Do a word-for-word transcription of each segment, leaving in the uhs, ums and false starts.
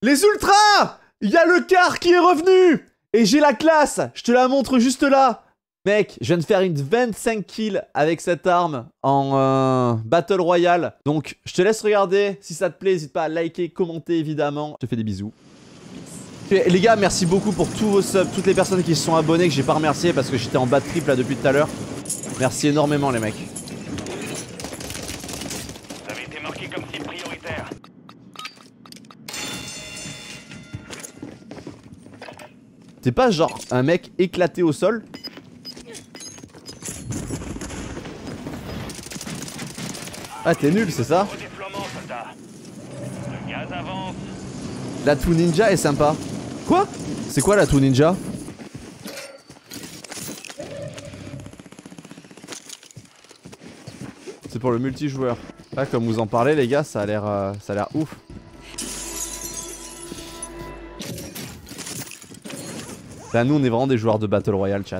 Les ultras! Il y a le car qui est revenu! Et j'ai la classe! Je te la montre juste là! Mec, je viens de faire une vingt-cinq kills avec cette arme en euh, Battle Royale. Donc, je te laisse regarder. Si ça te plaît, n'hésite pas à liker, commenter évidemment. Je te fais des bisous. Et les gars, merci beaucoup pour tous vos subs, toutes les personnes qui se sont abonnées que j'ai pas remercié parce que j'étais en bas de triple là depuis tout à l'heure. Merci énormément les mecs. Vous avez été marqué comme cible prioritaire. T'es pas genre un mec éclaté au sol? Ah t'es nul c'est ça? Le gaz avance. La Tool Ninja est sympa. Quoi? C'est quoi la Tool Ninja? C'est pour le multijoueur. Là comme vous en parlez les gars, ça a l'air euh, ça a l'air ouf. Là nous on est vraiment des joueurs de Battle Royale chat.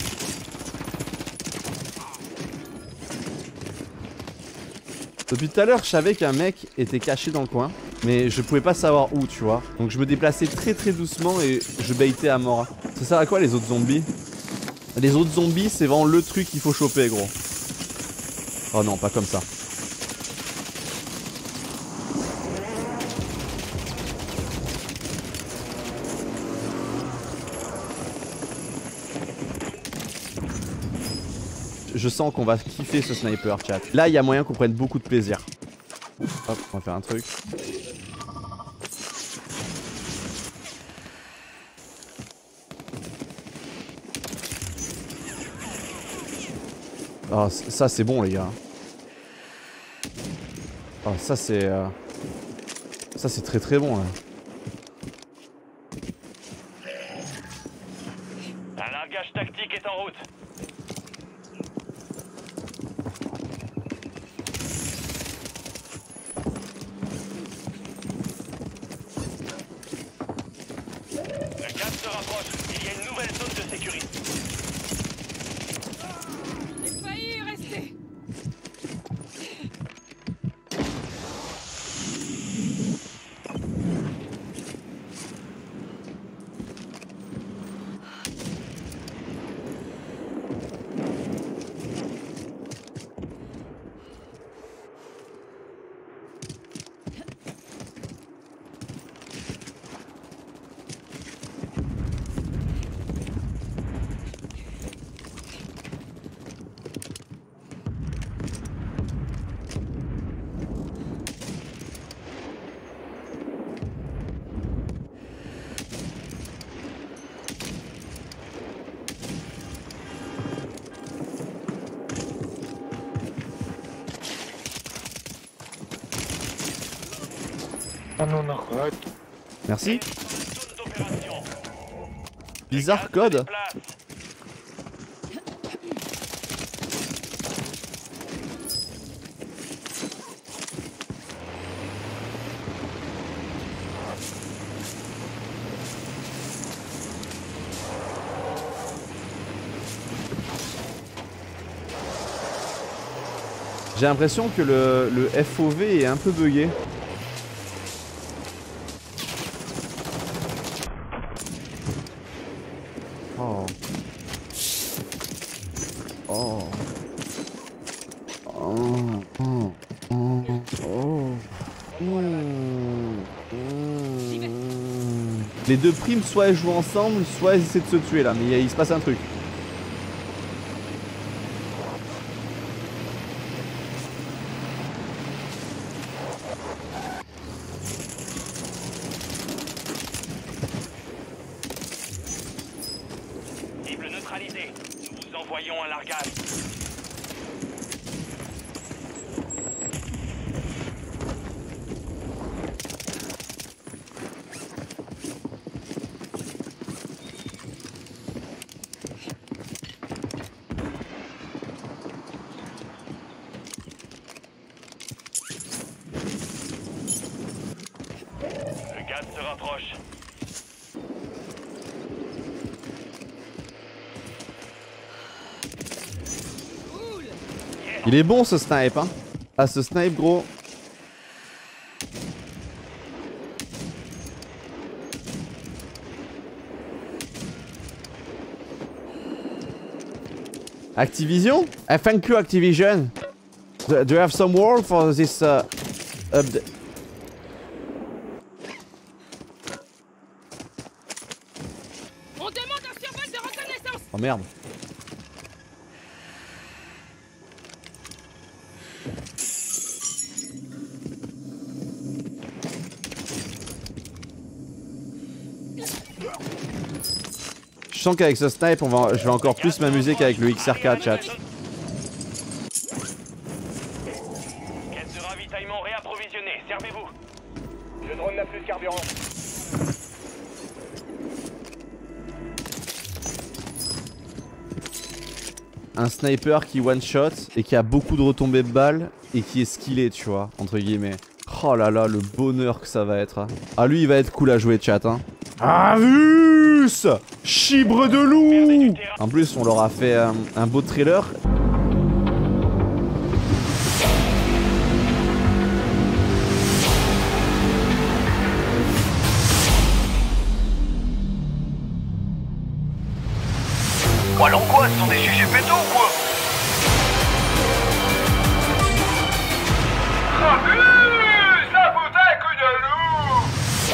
Depuis tout à l'heure je savais qu'un mec était caché dans le coin. Mais je pouvais pas savoir où tu vois. Donc je me déplaçais très très doucement et je baitais à mort. Ça sert à quoi les autres zombies? Les autres zombies c'est vraiment le truc qu'il faut choper gros. Oh non pas comme ça. Je sens qu'on va kiffer ce sniper chat. Là il y a moyen qu'on prenne beaucoup de plaisir. Hop on va faire un truc. Oh ça c'est bon les gars. Oh ça c'est... Euh... Ça c'est très très bon là. Un largage tactique est en route. Le gaz se rapproche. Il y a une nouvelle zone de sécurité. J'ai failli y rester. Ah non, non, arrête. Merci. Zone d'opération. Bizarre code. Place. J'ai l'impression que le, le F O V est un peu bugué. Oh. Oh. Oh. Oh. Oh. Oh. Les deux primes, soit elles jouent ensemble, soit elles essaient de se tuer là, mais il se passe un truc. Cible neutralisée. Nous vous envoyons un largage. Le gaz se rapproche. Il est bon ce snipe hein. Ah ce snipe gros. Activision? Uh, thank you, Activision. Do, do you have some word for this uh, update? On demande un survol de reconnaissance. Oh merde. Je sens qu'avec ce snipe, on va, je vais encore plus m'amuser qu'avec le X R K, chat. Caisse de ravitaillement réapprovisionnée, servez-vous. Le drone n'a plus de carburant. Un sniper qui one shot et qui a beaucoup de retombées de balles et qui est skillé, tu vois, entre guillemets. Oh là là, le bonheur que ça va être. Ah, lui, il va être cool à jouer, chat, hein. Avus! Chibre de loup! En plus, on leur a fait un, un beau trailer. Quoi, l'angoisse, ce sont des G G pétos ou quoi? Abuse! La bouteille coup de loup!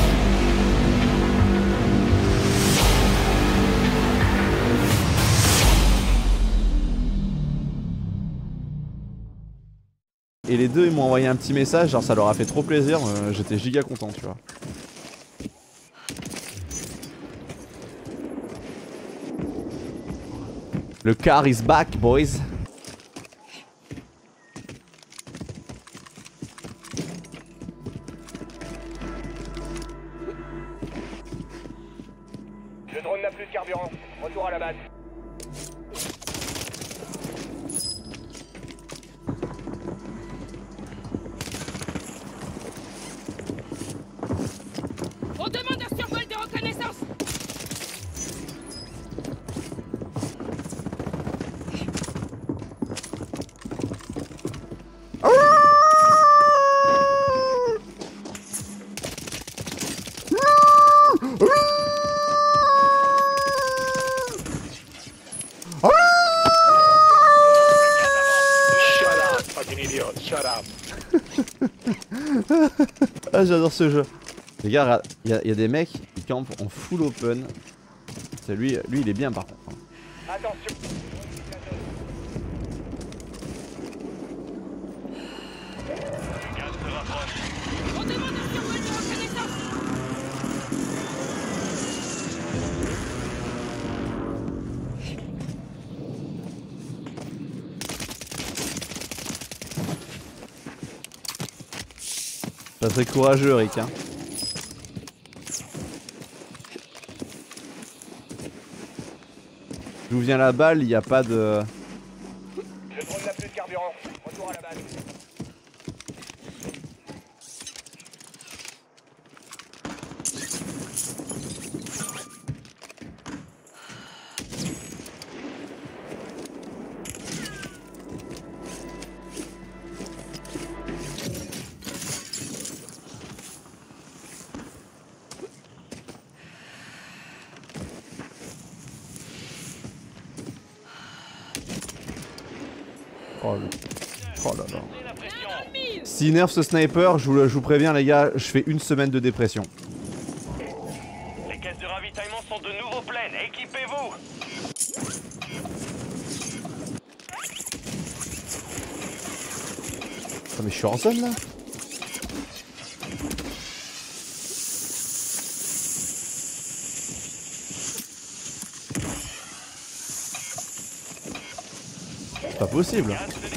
Et les deux, ils m'ont envoyé un petit message, genre ça leur a fait trop plaisir, euh, j'étais giga content, tu vois. Le car is back, boys. Le drone n'a plus de carburant. Retour à la base. On demande un survol de reconnaissance. Ah, j'adore ce jeu. Les gars, il y, y a des mecs qui campent en full open. C'est lui, lui il est bien par contre. Attention. Le gaz se rapproche. On demande un survol de reconnaissance. Pas très courageux, Rick, hein. D'où vient la balle, il n'y a pas de... Le drone n'a plus de carburant. Retour à la base. Oh, le... oh là là. La pression. S'il nerf ce sniper, je vous, je vous préviens les gars, je fais une semaine de dépression. Les caisses de ravitaillement sont de nouveau pleines. Équipez-vous. Oh, mais je suis en zone là. C'est pas possible.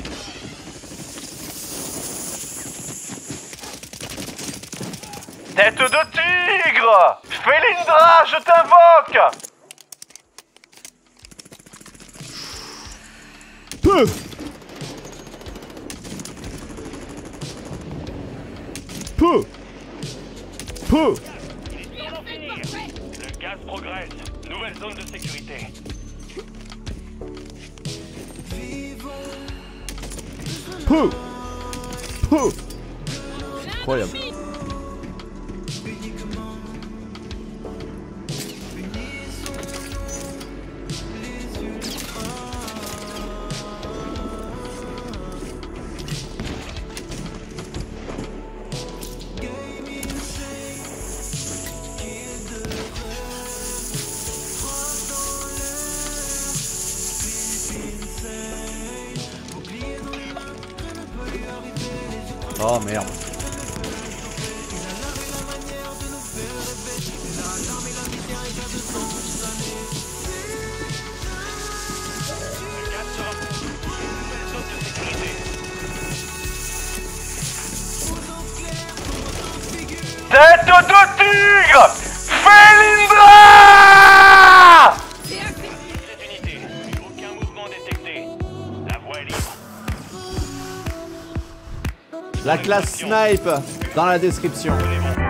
Tête de tigre! Félindra, je t'invoque! Peu. Peu. Peu. Il est temps d'en finir. Le gaz progresse. Nouvelle zone de sécurité. Peu. Peu. Incroyable. Oh merde. Tête de tigre! Felindra! Cette unité, aucun mouvement détecté. La voie est libre. La classe snipe dans la description. Les bons